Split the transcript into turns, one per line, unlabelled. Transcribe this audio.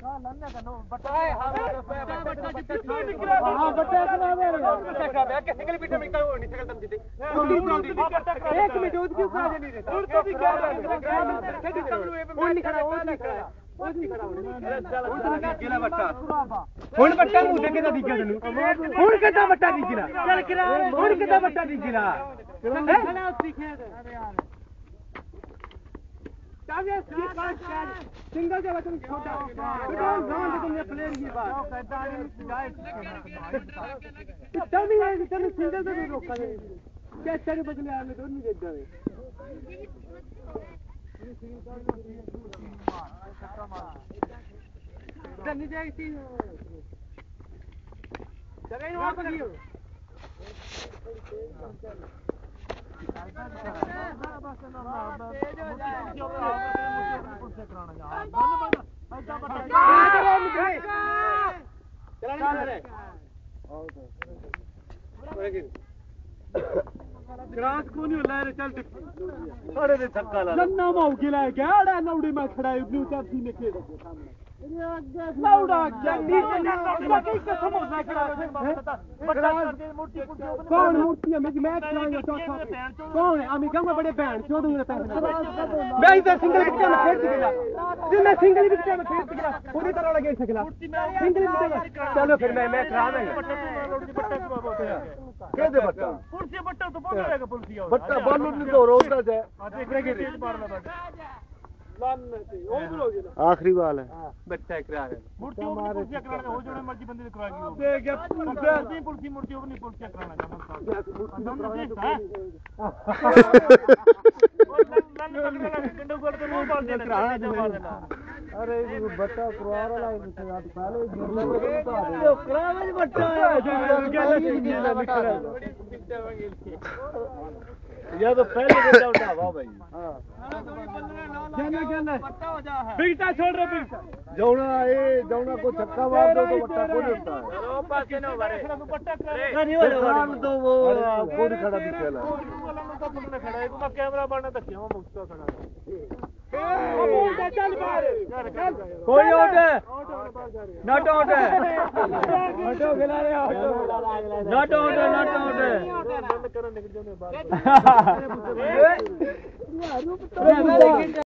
single के वचन छोटा तुमने प्लेयर की बात तभी है कि तेरे सिंगल से भी रोका नहीं क्या तेरे बदले आने दो नहीं देता है करनी चाहिए थी चले वहां पर गियो ग्रास को नहीं होला रे चल अरे रे छक्का ला जन्ना माऊ गिला क्या अड़ा नौड़ी में खड़ा है ब्लू टर्सी में खेल लौड़ा जल्दी कई कसम हो सकता है कौन मूर्ति है मैं खिलाऊंगा चौथा कौन है आमी कहूंगा बड़े बहन छोड़ दूंगा पैसे मैं इधर सिंगल विकेट में खेल गया मैं सिंगल विकेट में खेल गया पूरी तरह लगे सकला सिंगल विकेट चलो फिर मैं कराऊंगा के दे बट्टा पुलसी बट्टा तो बोल रहेगा पुलसी बट्टा बॉल नहीं तो रोकता है देख रहे के आखिरी बाल है बच्चा इकरार है मूर्ति पुलसी कराना हो जो मर्जी बंदे कराएगी देख या पुलसी मूर्ति नहीं पुलसी कराना अरे बच्चा करवा रहा है पहले बच्चा या तो पहले बच्चा उठावा भाई बिगटा छोड़ रहे बिगटा जौना को छक्का मार दो तो बट्टा कौन होता है तो वो कौन खड़ा दिखेला कैमरा बनना तक खड़ा चल कोई आउट है नॉट आउट है ऑटो खिला रहे ऑटो नॉट आउट है बंद करो निकल जाने बाद